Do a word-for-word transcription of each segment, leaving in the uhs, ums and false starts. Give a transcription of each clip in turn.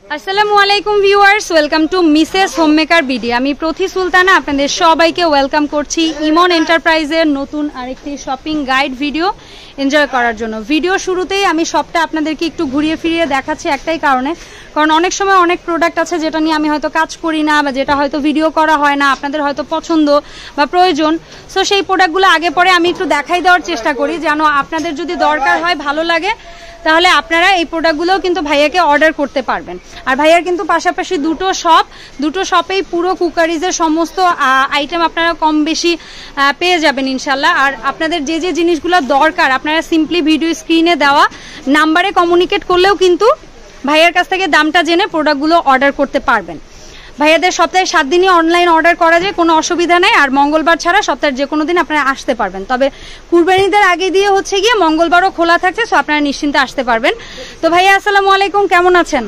আসসালামু আলাইকুম viewers, welcome to Mrs homemaker BD. আমি প্রতি সুলতানা আপনাদের সবাইকে ওয়েলকাম করছি ইমন এন্টারপ্রাইজের নতুন আরেকটি শপিং গাইড ভিডিও এনজয় করার জন্য। ভিডিও শুরুতেই আমি সবটা আপনাদেরকে একটু ঘুরিয়ে ফিরিয়ে দেখাচ্ছি একটাই কারণে, কারণ অনেক সময় অনেক প্রোডাক্ট আছে যেটা নিয়ে আমি হয়তো কাজ করি না বা যেটা হয়তো ভিডিও করা হয় না, আপনাদের হয়তো পছন্দ বা প্রয়োজন। সো সেই প্রোডাক্টগুলো আগে পরে আমি একটু দেখাই দেওয়ার চেষ্টা করি, যেন আপনাদের যদি দরকার হয়, ভালো লাগে, তাহলে আপনারা এই প্রোডাক্টগুলোও কিন্তু ভাইয়াকে অর্ডার করতে পারবেন। আর ভাইয়ার কিন্তু পাশাপাশি দুটো শপ, দুটো শপেই পুরো কুকারিজের সমস্ত আইটেম আপনারা কম বেশি পেয়ে যাবেন ইনশাল্লাহ। আর আপনাদের যে যে জিনিসগুলো দরকার আপনারা সিম্পলি ভিডিও স্ক্রিনে দেওয়া নাম্বারে কমিউনিকেট করলেও কিন্তু ভাইয়ার কাছ থেকে দামটা জেনে প্রোডাক্টগুলো অর্ডার করতে পারবেন। ভাইয়াদের সপ্তাহে সাত দিনই অনলাইন অর্ডার করা যায়, কোনো অসুবিধা নেই। আর মঙ্গলবার ছাড়া সপ্তাহের যে কোনো দিন আপনারা আসতে পারবেন, তবে কুরবানিদের আগে দিয়ে হচ্ছে গিয়ে মঙ্গলবারও খোলা থাকছে, সো আপনারা নিশ্চিন্তে আসতে পারবেন। তো ভাইয়া আসসালামু আলাইকুম, কেমন আছেন?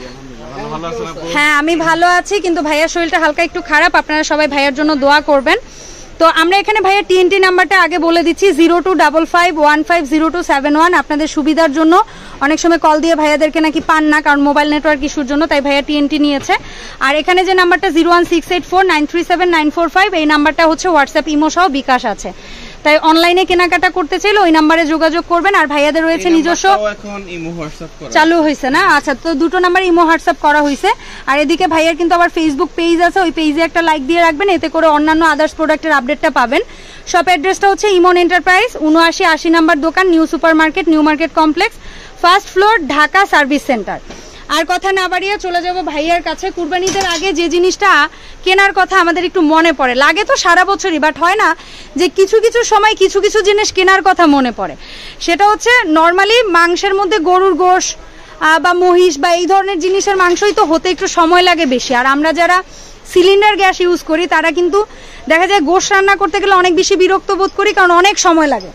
হ্যাঁ আমি ভালো আছি, কিন্তু ভাইয়ার শরীরটা হালকা একটু খারাপ, আপনারা সবাই ভাইয়ার জন্য দোয়া করবেন। তো আমরা এখানে ভাইয়া টিএনটি নাম্বারটা আগে বলে দিচ্ছি, zero two double five one five zero two seven one. আপনাদের সুবিধার জন্য অনেক সময় কল দিয়ে ভাইয়াদেরকে নাকি পান না, কারণ মোবাইল নেটওয়ার্ক ইস্যুর জন্য, তাই ভাইয়া টিএনটি নিয়েছে। আর এখানে যে নাম্বারটা zero one six eight four nine three seven nine four five, এই নাম্বারটা হচ্ছে হোয়াটসঅ্যাপ, ইমো সহ বিকাশ আছে, তাই অনলাইনে কেনাকাটা করতে চাইলে ওই নাম্বারে যোগাযোগ করবেন। আর ভাইয়াদের রয়েছে নিজস্ব চালু হয়েছে না? আচ্ছা, তো দুটো নাম্বার ইমো হোয়াটসঅ্যাপ করা হয়েছে। আর এদিকে ভাইয়ার কিন্তু আবার ফেসবুক পেজ আছে, ওই পেজে একটা লাইক দিয়ে রাখবেন, এতে করে অন্যান্য আদার্স প্রোডাক্টের আপডেটটা পাবেন। শপ অ্যাড্রেসটা হচ্ছে ইমন এন্টারপ্রাইজ, উনআশি আশি নাম্বার দোকান, new super market, new market complex, first floor, Dhaka service centre. আর কথা না বাড়িয়ে চলে যাব ভাইয়ার কাছে। কুরবানিদের আগে যে জিনিসটা কেনার কথা আমাদের একটু মনে পড়ে, লাগে তো সারা বছরই, বাট হয় না যে কিছু কিছু সময় কিছু কিছু জিনিস কেনার কথা মনে পড়ে। সেটা হচ্ছে নর্মালি মাংসের মধ্যে গরুর গোশ বা মহিষ বা এই ধরনের জিনিসের মাংসই তো হতে একটু সময় লাগে বেশি। আর আমরা যারা সিলিন্ডার গ্যাস ইউজ করি তারা কিন্তু দেখা যায় গোশ রান্না করতে গেলে অনেক বেশি বিরক্ত বোধ করি, কারণ অনেক সময় লাগে।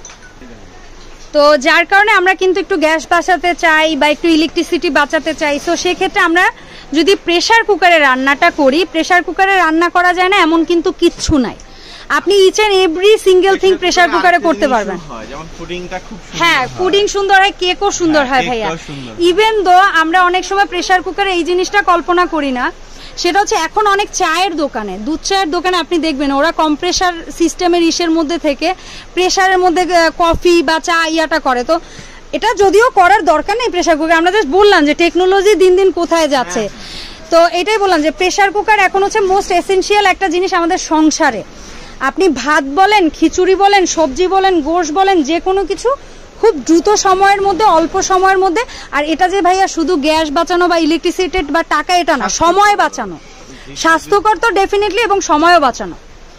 তো যার কারণে আমরা কিন্তু একটু গ্যাস বাঁচাতে চাই বা একটু ইলেকট্রিসিটি বাঁচাতে চাই। তো সেক্ষেত্রে আমরা যদি প্রেসার কুকারে রান্নাটা করি, প্রেসার কুকারে রান্না করা যায় না এমন কিন্তু কিচ্ছু নাই, আপনি each and every single thing pressure কুকারে করতে পারবেন। হ্যাঁ, পুডিং সুন্দর হয়, কেকও সুন্দর হয় ভাইয়া। ইভেন দো আমরা অনেক সময় প্রেসার কুকারে এই জিনিসটা কল্পনা করি না, সেটা হচ্ছে এখন অনেক চায়ের দোকানে, দুধ চায়ের দোকানে আপনি দেখবেন ওরা কম্প্রেসার সিস্টেমের ইসের মধ্যে থেকে প্রেসারের মধ্যে কফি বা চা ইয়াটা করে। তো এটা যদিও করার দরকার নেই প্রেসার কুকার, আমরা জাস্ট বললাম যে টেকনোলজি দিন দিন কোথায় যাচ্ছে। তো এটাই বললাম যে প্রেসার কুকার এখন হচ্ছে মোস্ট এসেনশিয়াল একটা জিনিস আমাদের সংসারে। আপনি ভাত বলেন, খিচুড়ি বলেন, সবজি বলেন, গোশ বলেন, যে কোনো কিছু খুব দ্রুত সময়ের মধ্যে, অল্প সময়ের মধ্যে। আর এটা যে ভাইয়া শুধু গ্যাস বাঁচানো বা ইলেকট্রিসিটি বা টাকা এটা না, সময় বাঁচানো, স্বাস্থ্যকর তো ডেফিনেটলি, এবং সময়ও বাঁচানো।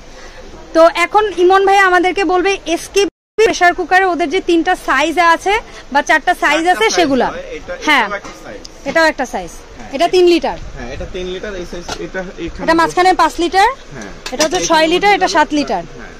তো এখন ইমন ভাই আমাদেরকে বলবে এসকেবি প্রেসার কুকারে ওদের যে তিনটা সাইজ আছে বা চারটা সাইজ আছে সেগুলা। হ্যাঁ, এটাও একটা সাইজ, এটা তিন লিটার, এটা তিন লিটার, এই সাইজ, এটা এটা মাঝখানে পাঁচ লিটার, এটা হচ্ছে ছয় লিটার, এটা সাত লিটার।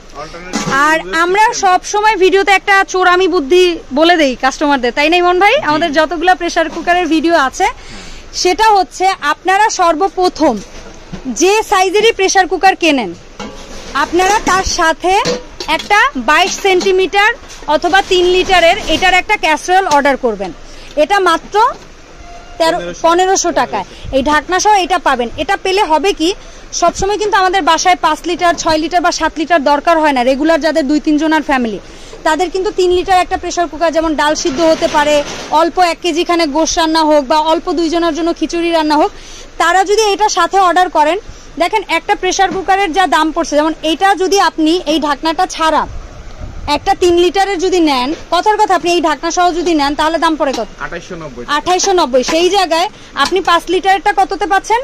আর আমরা সব সময় ভিডিওতে একটা চোরামি বুদ্ধি বলে দেই কাস্টমারদের, তাই না ইমন ভাই? আমাদের যতগুলো প্রেসার কুকারের ভিডিও আছে সেটা হচ্ছে আপনারা সর্বপ্রথম যে সাইজেরই প্রেসার কুকার কেনেন, আপনারা তার সাথে একটা বাইশ সেন্টিমিটার অথবা তিন লিটারের এটার একটা ক্যাসরোল অর্ডার করবেন। এটা মাত্র তেরো পনেরোশো টাকায় এই ঢাকনা সহ এটা পাবেন। এটা পেলে হবে কি, সবসময় কিন্তু আমাদের বাসায় পাঁচ লিটার, ছয় লিটার বা সাত লিটার দরকার হয় না। রেগুলার যাদের দুই তিনজনের ফ্যামিলি, তাদের কিন্তু তিন লিটার একটা প্রেসার কুকার, যেমন ডাল সিদ্ধ হতে পারে, অল্প এক কেজি খানে গোশ রান্না হোক বা অল্প দুইজনের জন্য খিচুড়ি রান্না হোক, তারা যদি এটা সাথে অর্ডার করেন, দেখেন একটা প্রেসার কুকারের যা দাম পড়ছে, যেমন এইটা যদি আপনি এই ঢাকনাটা ছাড়া একটা তিন লিটারের যদি নেন, কথার কথা আপনি এই ঢাকনা সহ যদি নেন তাহলে দাম পড়ে কত? আঠাইশো নব্বই। সেই জায়গায় আপনি পাঁচ লিটারটা কততে পাচ্ছেন?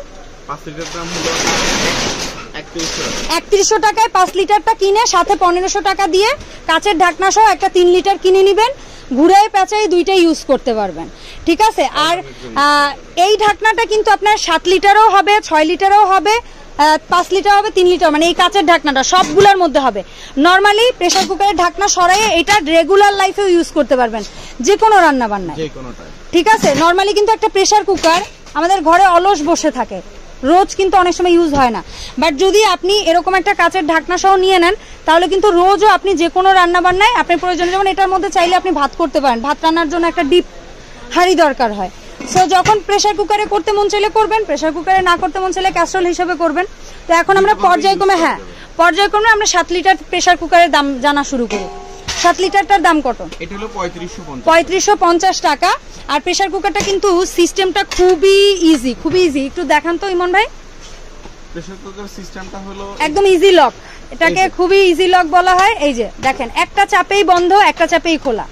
একত্রিশশো টাকায় পাঁচ লিটারটা কিনে সাথে পনেরোশো টাকা দিয়ে কাচের ঢাকনা সহ একটা তিন লিটার কিনে নিবেন, ঘুরাই পেঁচাই দুইটাই ইউজ করতে পারবেন, ঠিক আছে? আর এই ঢাকনাটা কিন্তু আপনার সাত লিটারও হবে, ছয় লিটারও হবে, পাঁচ লিটার হবে, তিন লিটার, মানে এই কাচের ঢাকনাটা সবগুলোর মধ্যে হবে। নর্মালি প্রেসার কুকারের ঢাকনা সরাইয়ে এটা রেগুলার লাইফেও ইউজ করতে পারবেন, যে কোনো রান্না বান্নায়, ঠিক আছে? নর্মালি কিন্তু একটা প্রেসার কুকার আমাদের ঘরে অলস বসে থাকে, রোজ কিন্তু অনেক সময় ইউজ হয় না। বাট যদি আপনি এরকম একটা কাচের ঢাকনা সহ নিয়ে নেন, তাহলে কিন্তু রোজও আপনি যে কোনো রান্না বান্নায় আপনার প্রয়োজনে, যেমন এটার মধ্যে চাইলে আপনি ভাত করতে পারেন, ভাত রান্নার জন্য একটা ডিপ হাঁড়ি দরকার হয়, সো যখন প্রেসার কুকারে করতে মন চাইলে করবেন, প্রেসার কুকারে না করতে মন চাইলে ক্যাসরোল হিসেবে করবেন। তো এখন আমরা পর্যায়ক্রমে হ্যাঁ পর্যায়ক্রমে আমরা সাত লিটার প্রেসার কুকারের দাম জানা শুরু করি। সাত লিটারটার দাম কত? এটা হলো পঁয়ত্রিশশো পঞ্চাশ টাকা। আর প্রেসার কুকারটা কিন্তু সিস্টেমটা খুবই ইজি, খুবই ইজি। একটু দেখান তো ইমন ভাই। প্রেসার কুকার সিস্টেমটা হলো একদম ইজি লক, এটাকে খুবই ইজি লক বলা হয়। এই যে দেখেন, একটা চাপেই বন্ধ, একটা চাপেই খোলা।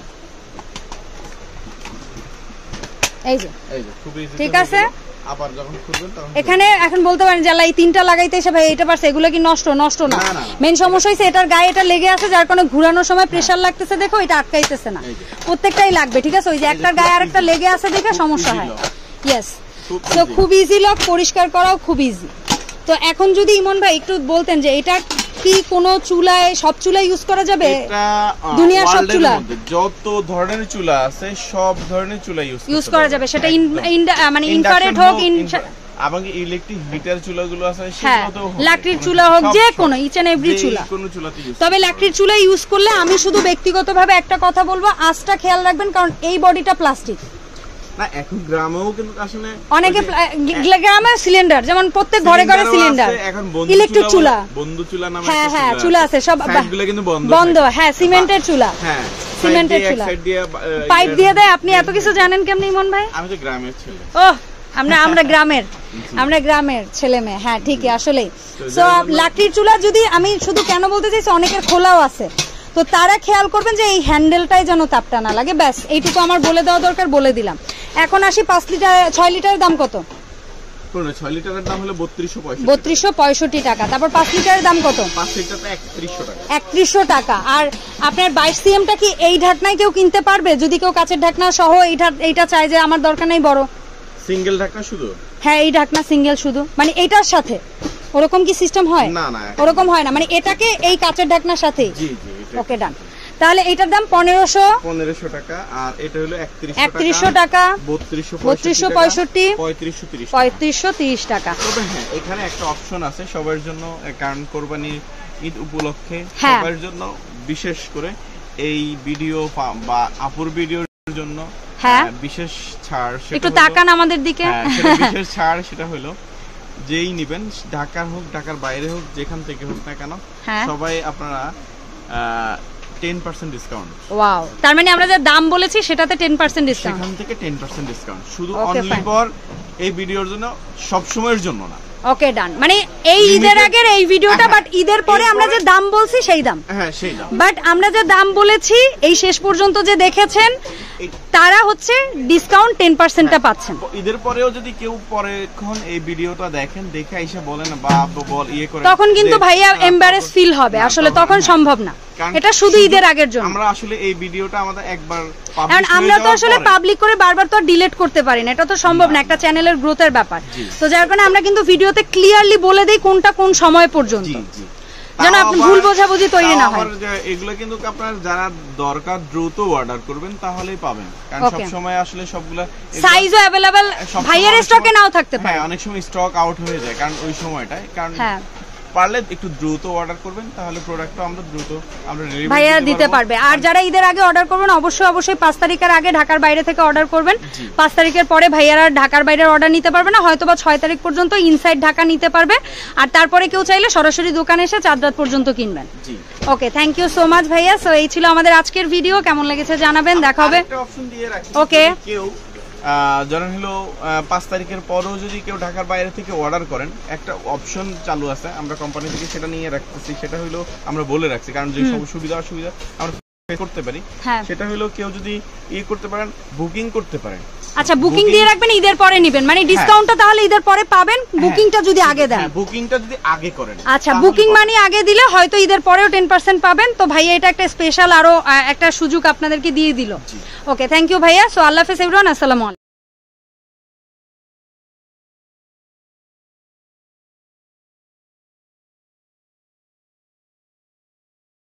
এই যে এই যে খুবই ইজি, ঠিক আছে। আবার যখন খুলবেন তখন এখানে এখন বলতে পারেন যে এই তিনটা লাগাইতে এসে ভাই এটা পারছে, এগুলো কি নষ্ট? নষ্ট না, মেন সমস্যা হইছে এটার গায়ে এটা লেগে আছে, যার কারণে ঘোরানোর সময় প্রেসার লাগতেছে। দেখো এটা আটকাইতেছে না, প্রত্যেকটাই লাগবে, ঠিক আছে। ওই যে একটার গায়ে আরেকটা লেগে আছে দেখে সমস্যা হয়। ইয়েস, তো খুব ইজি লক, পরিষ্কার করাও খুব ইজি। তো এখন যদি ইমন ভাই একটু বলতেন যে এটা কি কোনো চুলায়, সব চুলায় ইউজ করা যাবে? এটা দুনিয়ার সব চুলা, যত ধরনের চুলা আছে সব ধরনের চুলা ইউজ ইউজ করা যাবে, সেটা মানে ইনফ্রারেড হোক, এবং ইলেকট্রিক হিটার চুলাগুলো আছে সেগুলোতেও হোক, লাকড়ির চুলা হোক, যে কোনো ইচ এন্ড এভরি চুলা, কোনো চুলাতে ইউজ। তবে লাকড়ির চুলা ইউজ করলে আমি শুধু ব্যক্তিগতভাবে একটা কথা বলবো, আঁচটা খেয়াল রাখবেন, কারণ এই বডিটা প্লাস্টিক না। এখন গ্রামেও কিন্তু আসলে অনেকে গ্রামে সিলিন্ডার, যেমন প্রত্যেক ঘরে ঘরে সিলিন্ডার, ইলেকট্রিক চুলা, বন্ধু চুলা নামে হ্যাঁ হ্যাঁ চুলা আছে, সব সবগুলো কিন্তু বন্ধ বন্ধ। হ্যাঁ, সিমেন্টের চুলা, হ্যাঁ সিমেন্টের চুলা, পাইপ দিয়ে দেয়। আপনি এত কিছু জানেন কেমনে ইমন ভাই? আমি তো গ্রামের ছেলে। ও, আমরা আমরা গ্রামের আমরা গ্রামের ছেলে মেয়ে। হ্যাঁ ঠিকই, আসলেই। সো লাকড়ির চুলা যদি আমি শুধু কেন বলতে চাইছি, অনেকের খোলাও আছে, তো তারা খেয়াল করবেন যে এই হ্যান্ডেলটাই যেন তাপটা না লাগে, ব্যাস এইটুকু আমার বলে দেওয়া দরকার, বলে দিলাম। এখন আসি পাঁচ লিটার ছয় লিটারের দাম কত? ছয় লিটারের দাম হলো বত্রিশশো পঁয়ষট্টি টাকা। তারপর পাঁচ লিটারের দাম কত? পাঁচ লিটারটা একত্রিশশো টাকা। একত্রিশশো টাকা। আর আপনার বাইশ সিএমটা কি এই ঢাকনায় কেউ কিনতে পারবে? যদি কেউ কাচের ঢাকনা সহ এইটা এইটা চায় যে আমার দরকার নেই বড়, সিঙ্গেল ঢাকনা শুধু, হ্যাঁ এই ঢাকনা সিঙ্গেল শুধু, মানে এইটার সাথে ওরকম কি সিস্টেম হয়? না না, ওরকম হয় না, মানে এটাকে এই কাচের ঢাকনার সাথে। জি জি, ওকে ডান। তাহলে এটার দাম পনেরোশো পনেরোশো টাকা, আর এটা হলো একত্রিশশো টাকা, বত্রিশশো পঁয়ষট্টি, পঁয়ত্রিশশো তিরিশ টাকা। তবে হ্যাঁ, এখানে একটা অপশন আছে সবার জন্য, কারণ কোরবানি ঈদ উপলক্ষে সবার জন্য বিশেষ করে এই ভিডিও বা আপুর ভিডিওর জন্য হ্যাঁ বিশেষ ছাড়। একটু তাকান আমাদের দিকে। বিশেষ ছাড় সেটা হলো যেই নিবেন, ঢাকার হোক ঢাকার বাইরে হোক, যেখান থেকে হোক না কেন, সবাই আপনারা টেন পার্সেন্ট ডিসকাউন্ট। ওয়াও, তার মানে আমরা যে দাম বলেছি সেটাতে টেন পার্সেন্ট ডিসকাউন্ট, সেখান থেকে টেন পার্সেন্ট ডিসকাউন্ট শুধু অনলি ফর এই ভিডিওর জন্য, সব সময়ের জন্য না। ওকে ডান। মানে এই ঈদের আগের এই ভিডিওটা, বাট ঈদের পরে আমরা যে দাম বলছি সেই দাম, হ্যাঁ সেই দাম, বাট আমরা যে দাম বলেছি এই শেষ পর্যন্ত যে দেখেছেন তারা হচ্ছে ডিসকাউন্ট টেন পার্সেন্ট টা পাচ্ছেন। ঈদের পরেও যদি কেউ পরে কোন এই ভিডিওটা দেখেন, দেখে এসে বলেন বা বল ইয়ে করে, তখন কিন্তু ভাইয়া এমবারেস ফিল হবে, আসলে তখন সম্ভব না, এটা শুধু ঈদের আগের জন্য। আমরা আসলে এই ভিডিওটা আমাদের একবার কারণ আমরা তো আসলে পাবলিক করে বারবার তো ডিলিট করতে পারি না, এটা তো সম্ভব না, একটা চ্যানেলের গ্রোথের ব্যাপার। তো যার কারণে আমরা কিন্তু ভিডিওতে ক্লিয়ারলি বলে দেই কোনটা কোন সময় পর্যন্ত, যেন আপনি ভুল বোঝাবুঝি তৈরি না হয়। এগুলো কিন্তু আপনার যারা দরকার দ্রুত অর্ডার করবেন তাহলেই পাবেন, কারণ সব সময় আসলে সবগুলা সাইজও अवेलेबल ভাইয়ের স্টকে নাও থাকতে পারে। হ্যাঁ, অনেক সময় স্টক আউট হয়ে যায়, কারণ ওই সময়টায়, কারণ হ্যাঁ পারলে একটু দ্রুত অর্ডার করবেন, তাহলে প্রোডাক্টটা আমরা দ্রুত আমরা ডেলিভারি ভাইয়া দিতে পারবে। আর যারা ঈদের আগে অর্ডার করবেন, অবশ্যই অবশ্যই পাঁচ তারিখের আগে ঢাকার বাইরে থেকে অর্ডার করবেন। পাঁচ তারিখের পরে ভাইয়ারা ঢাকার বাইরের অর্ডার নিতে পারবে না, হয়তো বা ছয় তারিখ পর্যন্ত ইনসাইড ঢাকা নিতে পারবে। আর তারপরে কেউ চাইলে সরাসরি দোকানে এসে চাঁদ রাত পর্যন্ত কিনবেন। Okay, thank you so much ভাইয়া। সো এই ছিল আমাদের আজকের ভিডিও, কেমন লেগেছে জানাবেন, দেখা হবে। ওকে, কেউ ধরেন হলো পাঁচ তারিখের পরেও যদি কেউ ঢাকার বাইরে থেকে অর্ডার করেন, একটা অপশন চালু আছে, আমরা কোম্পানি থেকে সেটা নিয়ে রাখতেছি, সেটা হলো আমরা বলে রাখছি, কারণ যে সব সুবিধা অসুবিধা আমরা করতে পারি, সেটা হলো কেউ যদি ইয়ে করতে পারেন, বুকিং করতে পারেন। আচ্ছা, বুকিং দিয়ে রাখবেন, ঈদের পরে নেবেন, মানে ডিসকাউন্টটা তাহলে ঈদের পরে পাবেন, বুকিংটা যদি আগে দেন। বুকিংটা যদি আগে করেন, আচ্ছা, বুকিং মানি আগে দিলে হয়তো ঈদের পরেও টেন পার্সেন্ট পাবেন। তো ভাইয়া এটা একটা স্পেশাল আরো একটা সুযোগ আপনাদেরকে দিয়ে দিল। ওকে, থ্যাংক ইউ ভাইয়া। সো আল্লাহ হাফেজ এভরিওয়ান, আসসালামু আলাইকুম।